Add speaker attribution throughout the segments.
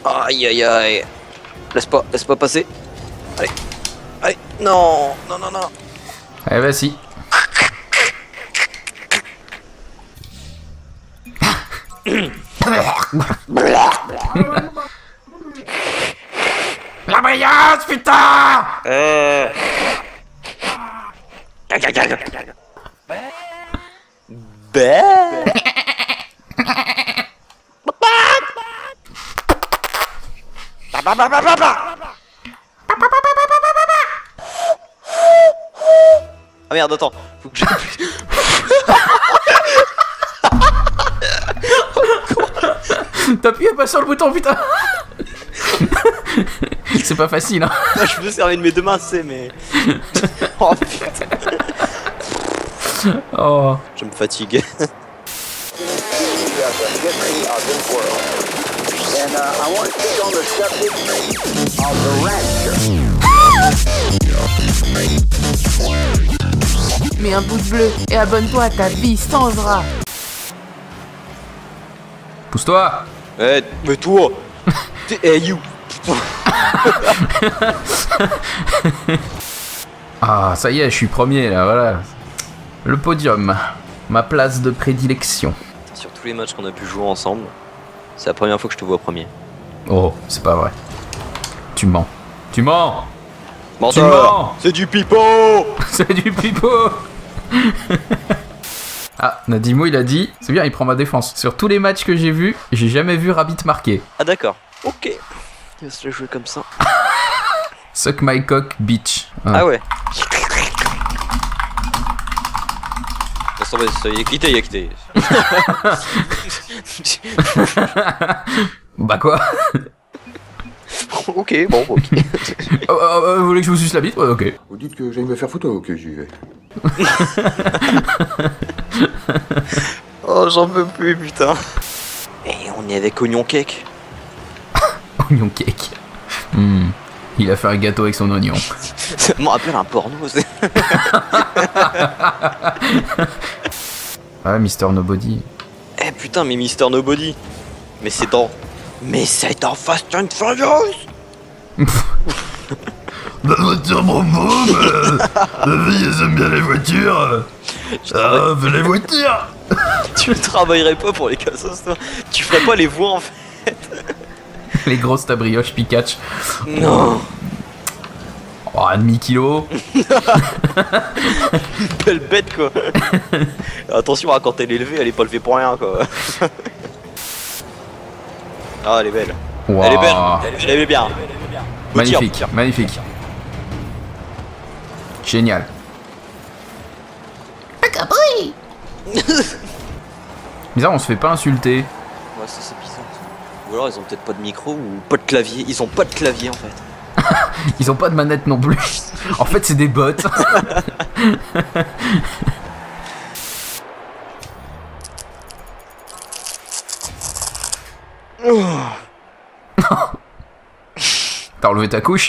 Speaker 1: Aïe aïe aïe. Laisse pas passer. Allez. Allez. Non. Non, non, non.
Speaker 2: Allez, vas-y. La brillance, putain!
Speaker 1: Ah merde, attends. Faut que j'appuie.
Speaker 2: T'appuies pas sur le bouton, putain! C'est pas facile, hein?
Speaker 1: Moi, je me servir de mes deux mains, c'est mais. Oh putain.
Speaker 2: Oh.
Speaker 1: Je me fatigue.
Speaker 3: Mets un pouce bleu et abonne-toi à ta vie sans rat.
Speaker 2: Pousse-toi!
Speaker 1: Eh, mais toi! Hey you!
Speaker 2: Ah, ça y est, je suis premier là, voilà. Le podium, ma place de prédilection.
Speaker 1: Sur tous les matchs qu'on a pu jouer ensemble, c'est la première fois que je te vois premier.
Speaker 2: Oh, c'est pas vrai. Tu mens. Tu mens!
Speaker 1: Menteur! C'est du pipeau!
Speaker 2: C'est du pipeau! Ah, Nadimo il a dit, c'est bien, il prend ma défense. Sur tous les matchs que j'ai vus, j'ai jamais vu Rabbit marquer.
Speaker 1: Ah d'accord. Ok. Il va se le jouer comme ça.
Speaker 2: Suck my cock, bitch.
Speaker 1: Ah ouais. Il est quitté,
Speaker 2: Bah quoi?
Speaker 1: Ok, bon, ok.
Speaker 2: Vous voulez que je vous suce la bite? Ouais, ok.
Speaker 4: Vous dites que j'aille me faire foutre? Ok, j'y vais.
Speaker 1: Oh, j'en peux plus, putain. Et on est avec Oignon Cake.
Speaker 2: Oignon cake. Il a fait un gâteau avec son oignon.
Speaker 1: Ça me rappelle un porno, c'est...
Speaker 2: Ah, Mister Nobody.
Speaker 1: Eh putain, mais Mister Nobody. Mais c'est dans Fast and Furious.
Speaker 5: La voiture bonbon, la vie elle aime bien les voitures. Ah, fais les voitures.
Speaker 1: Tu ne travaillerais pas pour les cassos, toi. Tu ferais pas les voix en fait.
Speaker 2: Les grosses tabrioches Pikachu.
Speaker 1: Non.
Speaker 2: Oh, un demi-kilo.
Speaker 1: Une belle bête quoi. Attention, quand elle est levée, elle est pas levée pour rien quoi. Ah, elle est belle.
Speaker 2: Wow.
Speaker 1: Elle est belle. Elle est bien.
Speaker 2: Magnifique, magnifique. Génial. Bizarre, on se fait pas insulter.
Speaker 1: Ouais, ça c'est bizarre. Ou alors ils ont peut-être pas de micro ou pas de clavier. Ils ont pas de clavier en fait.
Speaker 2: Ils ont pas de manette non plus. En fait, c'est des bots. T'as enlevé ta couche?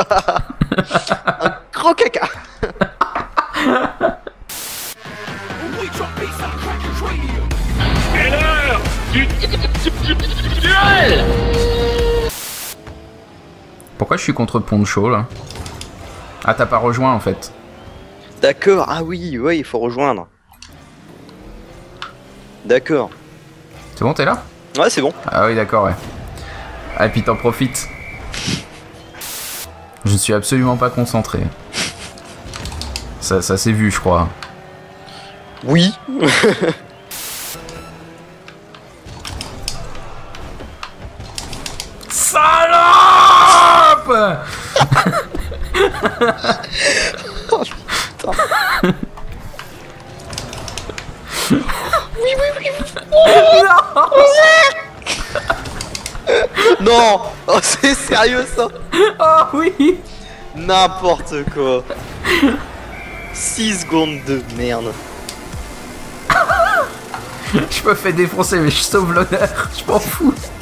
Speaker 1: Un gros caca.
Speaker 6: C'est l'heure du duel.
Speaker 2: Pourquoi je suis contre Poncho là? Ah, t'as pas rejoint en fait.
Speaker 1: D'accord, ah oui, ouais, il faut rejoindre. D'accord.
Speaker 2: C'est bon, t'es là?
Speaker 1: Ouais, c'est bon.
Speaker 2: Ah oui, d'accord, ouais. Ah, et puis t'en profites. Je ne suis absolument pas concentré. Ça s'est vu, je crois.
Speaker 1: Oui.
Speaker 2: Salope!
Speaker 1: Oh putain. Oui. Non. Oh, c'est sérieux ça?
Speaker 2: Oh oui!
Speaker 1: N'importe quoi. 6 secondes de merde.
Speaker 2: Je me fais défoncer mais je sauve l'honneur, je m'en fous.